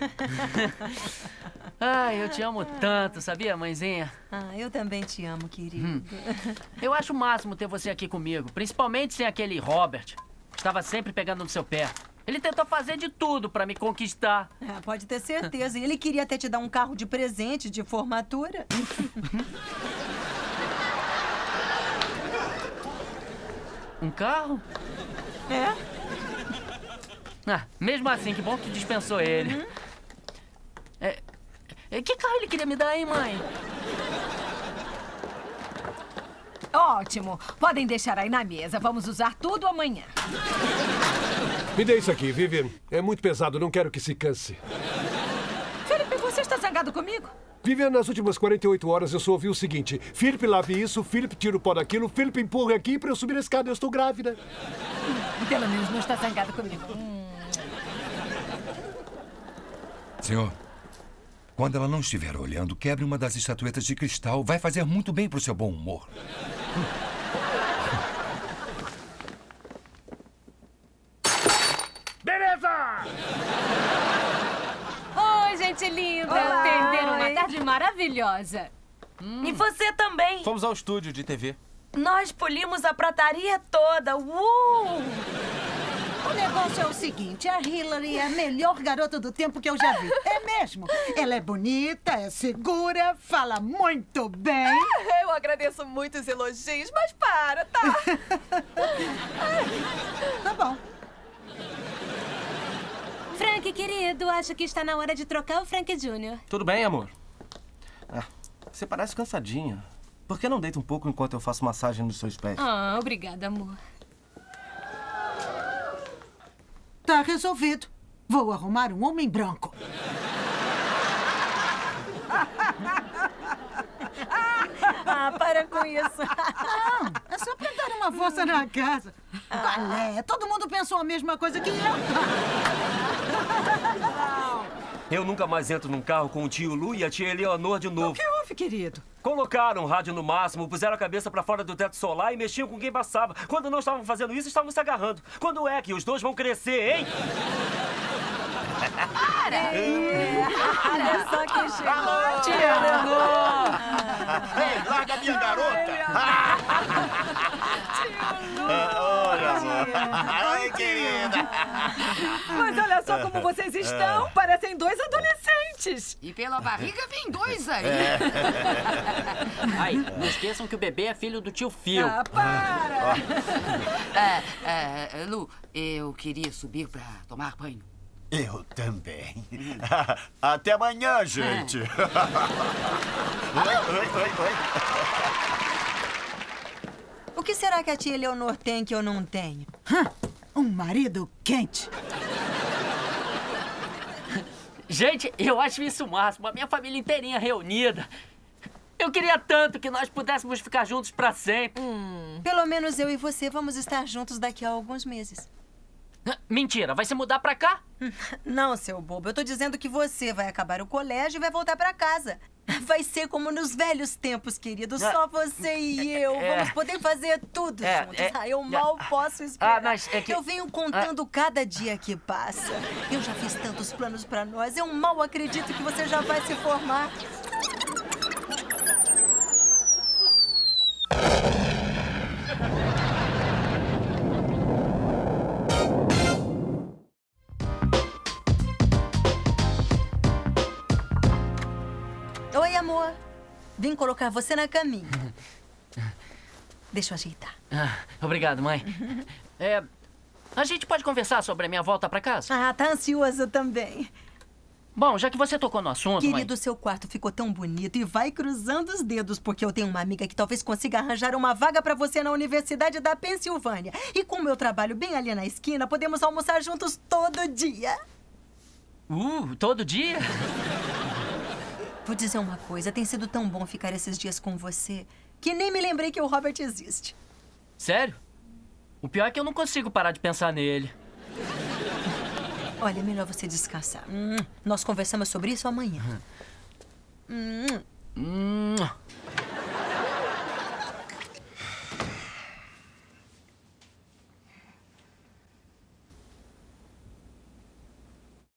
Ai, eu te amo tanto, sabia, mãezinha? Ah, eu também te amo, querido. Eu acho o máximo ter você aqui comigo, principalmente sem aquele Robert. Estava sempre pegando no seu pé. Ele tentou fazer de tudo pra me conquistar. Pode ter certeza. Ele queria até te dar um carro de presente de formatura. Um carro? É? Mesmo assim, que bom que dispensou ele. Que carro ele queria me dar, hein, mãe? Ótimo. Podem deixar aí na mesa. Vamos usar tudo amanhã. Me dê isso aqui, Vivian. É muito pesado, não quero que se canse. Felipe, você está zangado comigo? Vivian, nas últimas 48 horas eu só ouvi o seguinte. Felipe, lave isso, Felipe, tira o pó daquilo, Felipe, empurra aqui pra eu subir a escada, eu estou grávida. Pelo menos não está zangado comigo. Senhor, quando ela não estiver olhando, quebre uma das estatuetas de cristal. Vai fazer muito bem pro seu bom humor. Beleza! Oi, gente linda. Perderam uma tarde maravilhosa. E você também. Fomos ao estúdio de TV. Nós polimos a prataria toda. O negócio é o seguinte, a Hillary é a melhor garota do tempo que eu já vi. É mesmo. Ela é bonita, é segura, fala muito bem. Eu agradeço muito os elogios, mas para, tá? Tá bom. Frank, querido, acho que está na hora de trocar o Frank Jr. Tudo bem, amor? Você parece cansadinha. Por que não deita um pouco enquanto eu faço massagem nos seus pés? Obrigada, amor. Tá resolvido. Vou arrumar um homem branco. Para com isso. Não, é só pra dar uma força na casa. Qual é? Todo mundo pensou a mesma coisa que eu. Eu nunca mais entro num carro com o tio Lu e a tia Eleonor de novo. O que houve, querido? Colocaram o rádio no máximo, puseram a cabeça pra fora do teto solar e mexiam com quem passava. Quando não estavam fazendo isso, estavam se agarrando. Quando é que os dois vão crescer, hein? Para! Olha só quem chegou. Tia Eleonor! Ei, larga a minha garota! Olha só. Ai, querida. Mas olha só como vocês estão. Parecem dois adolescentes. E pela barriga vem dois aí. Ai, não esqueçam que o bebê é filho do tio Phil. Para! Lu, eu queria subir pra tomar banho. Eu também. Até amanhã, gente. Oi. O que será que a tia Eleonor tem que eu não tenho? Um marido quente. Gente, eu acho isso o máximo. A minha família inteirinha reunida. Eu queria tanto que nós pudéssemos ficar juntos pra sempre. Pelo menos eu e você vamos estar juntos daqui a alguns meses. Mentira, vai se mudar pra cá? Não, seu bobo. Eu tô dizendo que você vai acabar o colégio e vai voltar pra casa. Vai ser como nos velhos tempos, querido. Só você e eu. Vamos poder fazer tudo juntos. Eu mal posso esperar. Mas é que... Eu venho contando cada dia que passa. Eu já fiz tantos planos pra nós. Eu mal acredito que você já vai se formar. Oi, amor. Vim colocar você na caminha. Deixa eu ajeitar. Obrigado, mãe. A gente pode conversar sobre a minha volta pra casa? Tá ansioso também. Bom, já que você tocou no assunto, Querido, mãe... seu quarto ficou tão bonito e vai cruzando os dedos, porque eu tenho uma amiga que talvez consiga arranjar uma vaga pra você na Universidade da Pensilvânia. E como eu trabalho bem ali na esquina, podemos almoçar juntos todo dia. Todo dia? Vou dizer uma coisa, tem sido tão bom ficar esses dias com você, que nem me lembrei que o Robert existe. Sério? O pior é que eu não consigo parar de pensar nele. Olha, é melhor você descansar. Nós conversamos sobre isso amanhã.